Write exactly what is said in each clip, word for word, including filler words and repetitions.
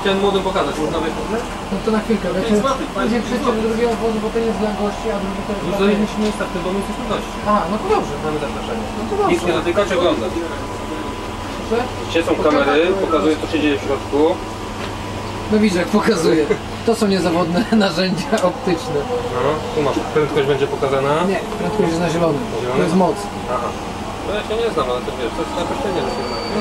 chciałem młodym pokazać, można wejść? No to na chwilkę, wiecie, później przejście do drugiego wozu, bo ten jest dla gości, a drugi to jest dla... Zajęliśmy miejsca w tym, bo my jesteśmy gości. Aha, no to dobrze. Mamy zaproszenie. No to dobrze. Nic nie dotykać, oglądać. Proszę? Gdzie są kamery, pokazuję co się dzieje w środku. No widzisz jak pokazuje. To są niezawodne narzędzia optyczne. No, tu masz, prędkość będzie pokazana. Nie, prędkość jest na zielonym. Zielony? To jest moc. Aha. No ja się nie znam, ale to wiesz, to jest na kosztenie. No.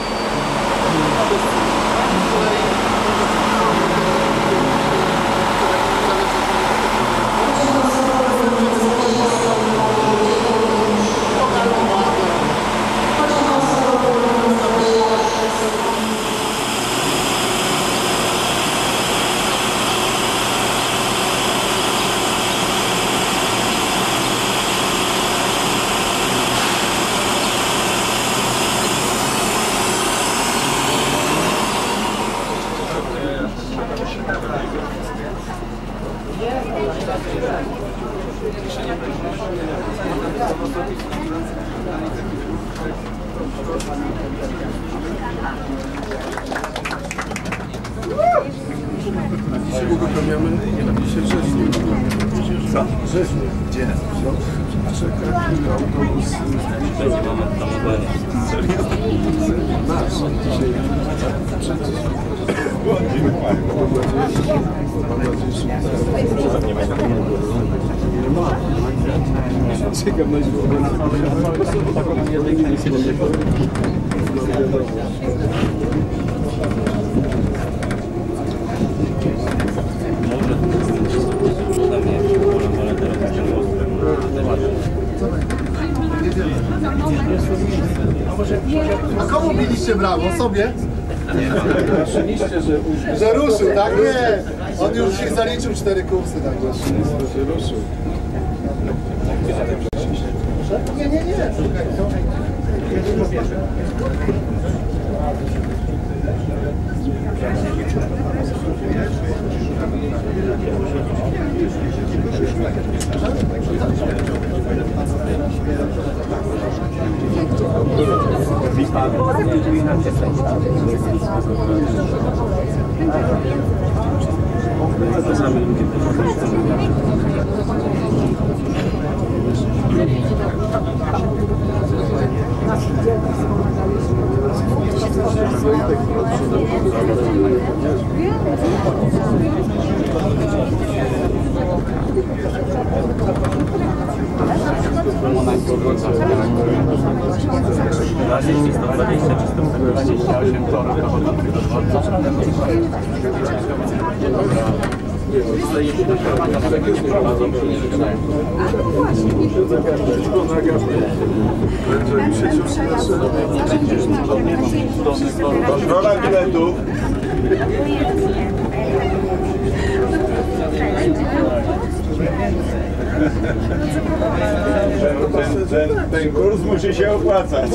Dzisiaj uruchamiamy, dzisiaj rzeźnie uruchamiamy. Co? Rzeźnie. Gdzie? Czeka autobus. Nasz dzisiaj. Mam nadzieję, że czekam na A komu biliście brawo? Sobie? Oczywiście, że, Że ruszył, tak? Nie! On już się zaliczył cztery kursy, tak? że ruszył. Nie, nie, nie. Kontrola biletów. Ten, ten, ten kurs musi się opłacać.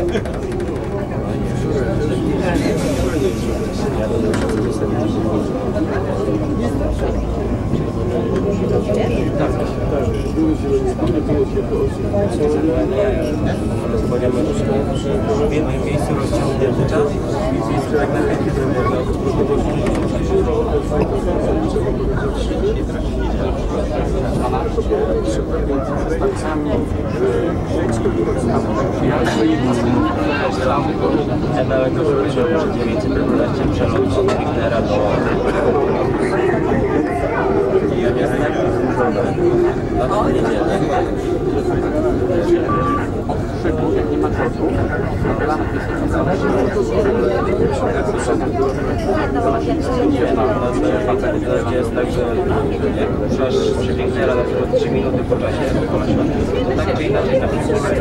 W jednym miejscu rozciągnięty czas. Emełek już powiedział, że dziewięćset piętnaście przelot od Richtera do... Ja nie znam, jak w niedzielę. Szybu, jak nie ma czasu, to jest tak, że jak ruszasz przy Richtera na przykład trzy minuty po czasie, to tak czy inaczej na przykład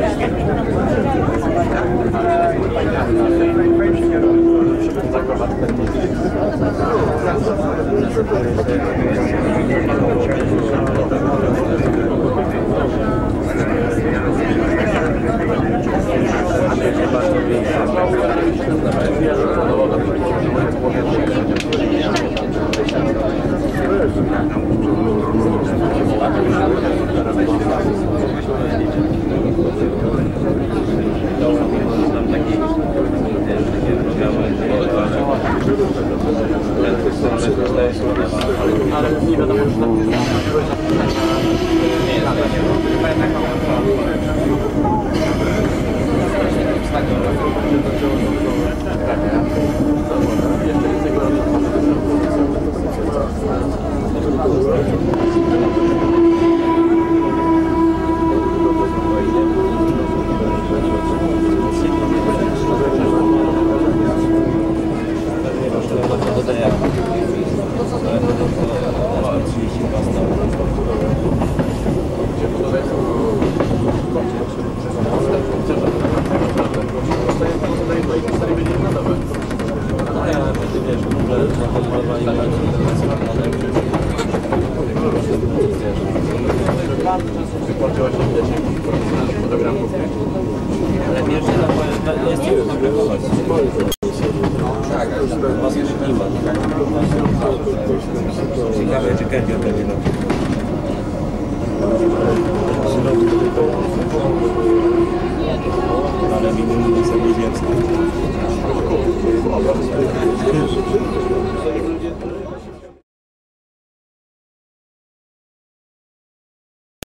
dostaje się ale nie wiadomo, czy tam jest nie jest tak, chyba jednak ale pierwszy to jest już nagrywać. Tak, was już nie ma. Ciekawe, czy Kędzio będzie na